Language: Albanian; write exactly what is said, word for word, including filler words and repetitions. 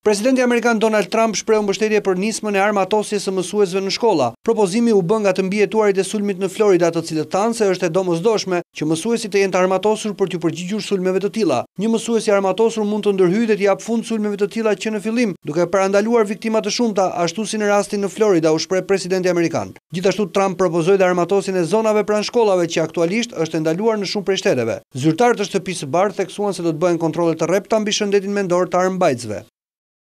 Presidenti Amerikan Donald Trump shpreu mbështetje për nismën e armatosjes së mësuesve në shkolla. Propozimi u bë nga të mbijetuarit e sulmit në Florida, të cilët thanë se është e domosdoshme që mësuesit të jenë të armatosur për t'u përgjigjur sulmeve të tilla. Një mësues i armatosur mund të ndërhyjë dhe të jap fund sulmeve të tilla që në fillim, duke parandaluar viktima të shumta, ashtu si në rastin në Florida, u shpreh presidenti amerikan. Gjithashtu Trump propozoi dhe armatosjen e zonave pranë shkollave, që aktualisht është e ndaluar në shumë prej shteteve. Zyrtarët e shtëpisë së bardhë theksuan se do të bëhen kontrolle të rrepta mbi shëndetin mendor të armëmbajtësve.